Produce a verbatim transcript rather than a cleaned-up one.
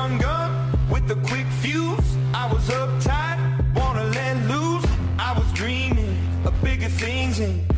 young gun with a quick fuse. I was uptight, wanna let loose. I was dreaming of bigger things and